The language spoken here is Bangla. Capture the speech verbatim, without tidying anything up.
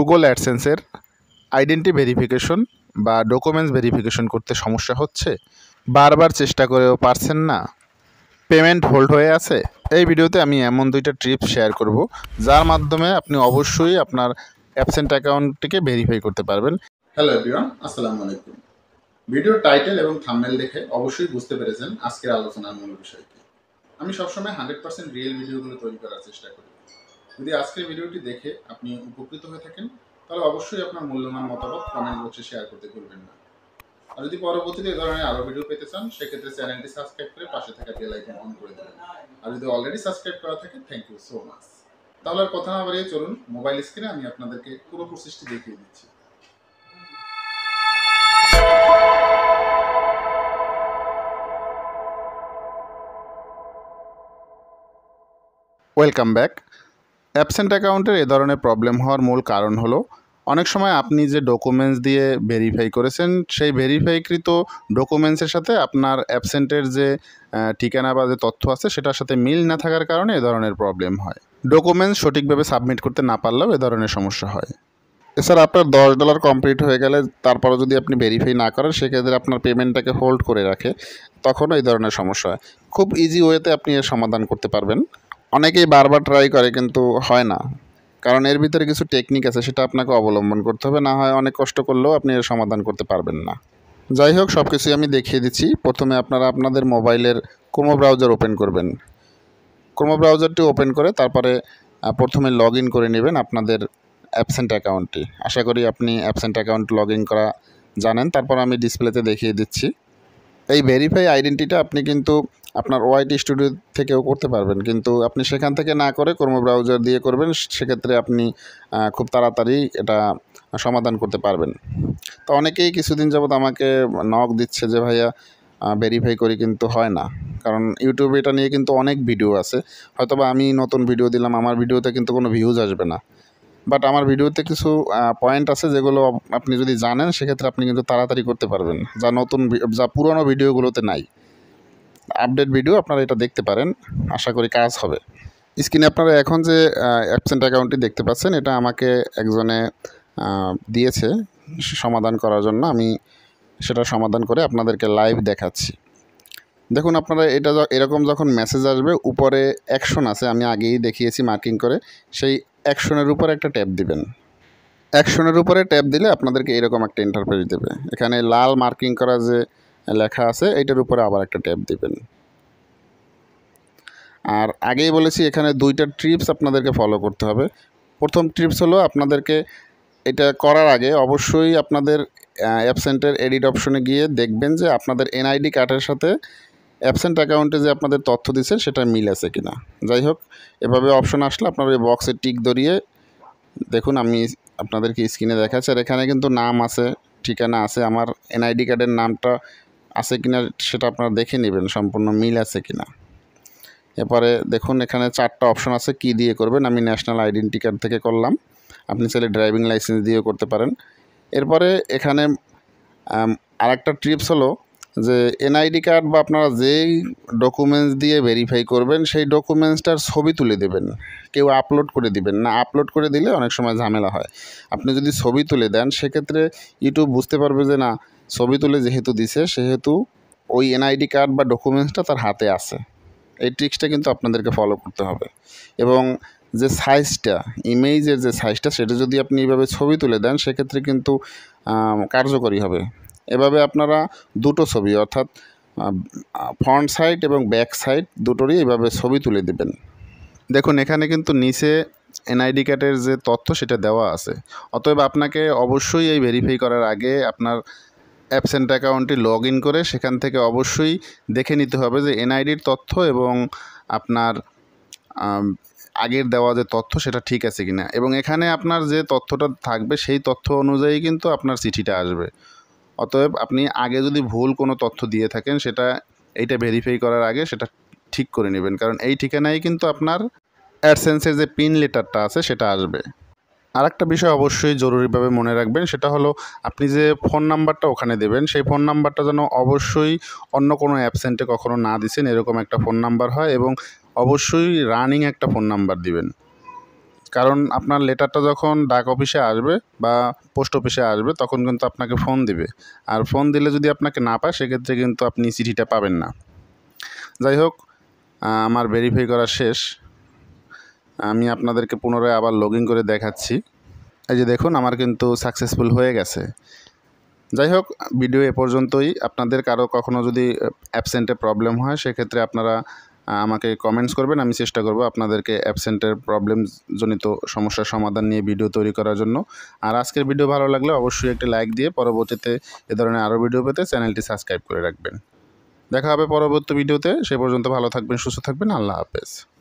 গুগল অ্যাডসেন্সের আইডেন্টি ভেরিফিকেশন বা ডকুমেন্টস ভেরিফিকেশন করতে সমস্যা হচ্ছে, বারবার চেষ্টা করেও পারছেন না, পেমেন্ট হোল্ড হয়ে আছে। এই ভিডিওতে আমি এমন দুইটা টিপস শেয়ার করব যার মাধ্যমে আপনি অবশ্যই আপনার অ্যাবসেন্ট অ্যাকাউন্টটিকে ভেরিফাই করতে পারবেন। হ্যালো এভরিওয়ান, আসসালামু আলাইকুম। ভিডিওর টাইটেল এবং থাম্বনেল দেখে অবশ্যই বুঝতে পেরেছেন আজকের আলোচনার মূল বিষয় কি। আমি সবসময় হান্ড্রেড পার্সেন্ট রিয়েল ভিডিওগুলো তৈরি করার চেষ্টা করি। যদি আজকের ভিডিওটি দেখে আপনি উপকৃত হয়ে থাকেন তাহলে অবশ্যই আপনার মূল্যবান মতামত কমেন্ট বক্সে শেয়ার করতে ভুলবেন না। আর যদি পরবর্তীতে এই ধরনের আরও ভিডিও পেতে চান সেক্ষেত্রে চ্যানেলটি সাবস্ক্রাইব করে পাশে থাকা বেল আইকন অন করে দেবেন। আর যদি অলরেডি সাবস্ক্রাইব করা থাকে থ্যাংক ইউ সো মাচ। তাহলে আর কথা না বাড়িয়ে চলুন মোবাইল স্ক্রিনে আমি আপনাদেরকে পুরো প্রসেসটি দেখিয়ে দিচ্ছি। Welcome back. অ্যাবসেন্ট অ্যাকাউন্টের এ ধরনের প্রবলেম হওয়ার মূল কারণ হলো অনেক সময় আপনি যে ডকুমেন্টস দিয়ে ভেরিফাই করেছেন সেই ভেরিফাইকৃত ডকুমেন্টসের সাথে আপনার অ্যাবসেন্টের যে ঠিকানা বা যে তথ্য আছে সেটার সাথে মিল না থাকার কারণে এ ধরনের প্রবলেম হয়। ডকুমেন্টস সঠিকভাবে সাবমিট করতে না পারলেও এ ধরনের সমস্যা হয়। এছাড়া আপনার দশ ডলার কমপ্লিট হয়ে গেলে তারপরে যদি আপনি ভেরিফাই না করেন সেক্ষেত্রে আপনার পেমেন্টটাকে হোল্ড করে রাখে, তখনও এই ধরনের সমস্যা হয়। খুব ইজি ওয়েতে আপনি এর সমাধান করতে পারবেন। অনেকেই বারবার ট্রাই করে কিন্তু হয় না, কারণ এর ভিতরে কিছু টেকনিক আছে সেটা আপনাকে অবলম্বন করতে হবে, না হয় অনেক কষ্ট করলেও আপনি এর সমাধান করতে পারবেন না। যাই হোক, সব কিছুই আমি দেখিয়ে দিচ্ছি। প্রথমে আপনারা আপনাদের মোবাইলের ক্রোম ব্রাউজার ওপেন করবেন। ক্রোম ব্রাউজারটি ওপেন করে তারপরে প্রথমে লগ ইন করে নেবেন আপনাদের অ্যাবসেন্ট অ্যাকাউন্টটি। আশা করি আপনি অ্যাবসেন্ট অ্যাকাউন্ট লগ ইন করা জানেন। তারপর আমি ডিসপ্লেতে দেখিয়ে দিচ্ছি। এই ভেরিফাই আইডেন্টিটা আপনি কিন্তু আপনার ওয়াইটি স্টুডিও থেকেও করতে পারবেন, কিন্তু আপনি সেখান থেকে না করে ক্রোম ব্রাউজার দিয়ে করবেন। সেক্ষেত্রে আপনি খুব তাড়াতাড়ি এটা সমাধান করতে পারবেন। তো অনেকেই কিছুদিন যাবত আমাকে নক দিচ্ছে যে ভাইয়া ভেরিফাই করি কিন্তু হয় না, কারণ ইউটিউবে এটা নিয়ে কিন্তু অনেক ভিডিও আছে। হয়তোবা আমি নতুন ভিডিও দিলাম, আমার ভিডিওতে কিন্তু কোনো ভিউজ আসবে না, বাট আমার ভিডিওতে কিছু পয়েন্ট আছে যেগুলো আপনি যদি জানেন সেক্ষেত্রে আপনি কিন্তু তাড়াতাড়ি করতে পারবেন, যা নতুন যা পুরনো ভিডিওগুলোতে নাই। আপডেট ভিডিও আপনারা এটা দেখতে পারেন, আশা করি কাজ হবে। স্ক্রিনে আপনারা এখন যে অ্যাবসেন্ট অ্যাকাউন্টটি দেখতে পাচ্ছেন এটা আমাকে একজনে দিয়েছে সমাধান করার জন্য। আমি সেটা সমাধান করে আপনাদেরকে লাইভ দেখাচ্ছি। দেখুন আপনারা এটা এরকম যখন মেসেজ আসবে উপরে অ্যাকশন আছে, আমি আগেই দেখিয়েছি মার্কিং করে, সেই অ্যাকশনের উপরে একটা ট্যাপ দিবেন। অ্যাকশনের উপরে ট্যাপ দিলে আপনাদেরকে এরকম একটা ইন্টারফেস দেবে। এখানে লাল মার্কিং করা যে লেখা আছে এইটার উপরে আবার একটা ট্যাপ দিবেন। আর আগেই বলেছি এখানে দুইটা ট্রিপস আপনাদেরকে ফলো করতে হবে। প্রথম ট্রিপস হলো আপনাদেরকে এটা করার আগে অবশ্যই আপনাদের অ্যাবসেন্টের এডিট অপশনে গিয়ে দেখবেন যে আপনাদের এনআইডি কার্ডের সাথে অ্যাবসেন্ট অ্যাকাউন্টে যে আপনাদের তথ্য দিচ্ছেন সেটা মিল আছে কিনা। যাই হোক, এভাবে অপশন আসলে আপনার ওই বক্সে টিক ধরিয়ে দেখুন, আমি আপনাদেরকে স্ক্রিনে দেখাচ্ছি। আর এখানে কিন্তু নাম আছে, ঠিকানা আছে, আমার এনআইডি কার্ডের নামটা আছে কিনা সেটা আপনারা দেখে নেবেন সম্পূর্ণ মিল আছে কিনা। এরপরে দেখুন এখানে চারটা অপশন আছে কি দিয়ে করবেন। আমি ন্যাশনাল আইডেন্টি কার্ড থেকে করলাম, আপনি চাইলে ড্রাইভিং লাইসেন্স দিয়েও করতে পারেন। এরপরে এখানে আরেকটা ট্রিপস হলো যে এনআইডি কার্ড বা আপনারা যেই ডকুমেন্টস দিয়ে ভেরিফাই করবেন সেই ডকুমেন্টসটার ছবি তুলে দেবেন, কেউ আপলোড করে দিবেন না। আপলোড করে দিলে অনেক সময় ঝামেলা হয়। আপনি যদি ছবি তুলে দেন সেক্ষেত্রে ইউটিউব বুঝতে পারবে যে না, ছবি তুলে যেহেতু দিছে সেহেতু ওই এনআইডি কার্ড বা ডকুমেন্টসটা তার হাতে আছে। এই ট্রিক্সটা কিন্তু আপনাদেরকে ফলো করতে হবে। এবং যে সাইজটা, ইমেজের যে সাইজটা, সেটা যদি আপনি এইভাবে ছবি তুলে দেন সেক্ষেত্রে কিন্তু কার্যকরী হবে। এভাবে আপনারা দুটো ছবি অর্থাৎ ফ্রন্ট সাইড এবং ব্যাক সাইড দুটোরই এভাবে ছবি তুলে দেবেন। দেখুন এখানে কিন্তু নিচে এনআইডি কার্ডের যে তথ্য সেটা দেওয়া আছে। অতএব আপনাকে অবশ্যই এই ভেরিফাই করার আগে আপনার অ্যাবসেন্ট অ্যাকাউন্টটি লগ ইন করে সেখান থেকে অবশ্যই দেখে নিতে হবে যে এনআইডির তথ্য এবং আপনার আগের দেওয়া যে তথ্য সেটা ঠিক আছে কিনা, এবং এখানে আপনার যে তথ্যটা থাকবে সেই তথ্য অনুযায়ী কিন্তু আপনার চিঠিটা আসবে। অতএব আপনি আগে যদি ভুল কোনো তথ্য দিয়ে থাকেন সেটা এইটা ভেরিফাই করার আগে সেটা ঠিক করে নেবেন, কারণ এই ঠিকানায় কিন্তু আপনার অ্যাডসেন্সের যে পিন লেটারটা আছে সেটা আসবে। আর একটা বিষয় অবশ্যই জরুরিভাবে মনে রাখবেন, সেটা হলো আপনি যে ফোন নাম্বারটা ওখানে দেবেন সেই ফোন নাম্বারটা যেন অবশ্যই অন্য কোনো অ্যাবসেন্টে কখনো না দিছেন এরকম একটা ফোন নাম্বার হয়, এবং অবশ্যই রানিং একটা ফোন নাম্বার দিবেন। কারণ আপনার লেটারটা যখন ডাক অফিসে আসবে বা পোস্ট অফিসে আসবে তখন কিন্তু আপনাকে ফোন দিবে, আর ফোন দিলে যদি আপনাকে না পায় সেক্ষেত্রে কিন্তু আপনি চিঠিটা পাবেন না। যাই হোক, আমার ভেরিফাই করা শেষ। আমি আপনাদেরকে পুনরায় আবার লগ ইন করে দেখাচ্ছি। এই যে দেখুন, আমার কিন্তু সাকসেসফুল হয়ে গেছে। যাই হোক, ভিডিও এ পর্যন্তই। আপনাদের কারো কখনো যদি অ্যাবসেন্টে প্রবলেম হয় সেক্ষেত্রে আপনারা আমাকে কমেন্টস করবেন, আমি চেষ্টা করব আপনাদেরকে অ্যাবসেন্টের প্রবলেম জনিত সমস্যার সমাধান নিয়ে ভিডিও তৈরি করার জন্য। আর আজকের ভিডিও ভালো লাগলে অবশ্যই একটি লাইক দিয়ে পরবর্তীতে এ ধরনের আরও ভিডিও পেতে চ্যানেলটি সাবস্ক্রাইব করে রাখবেন। দেখা হবে পরবর্তী ভিডিওতে। সে পর্যন্ত ভালো থাকবেন, সুস্থ থাকবেন। আল্লাহ হাফেজ।